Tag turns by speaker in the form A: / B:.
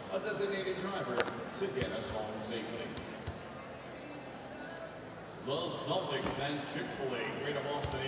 A: a designated driver to get us home safely. The Celtics and Chick-fil-A Greater Boston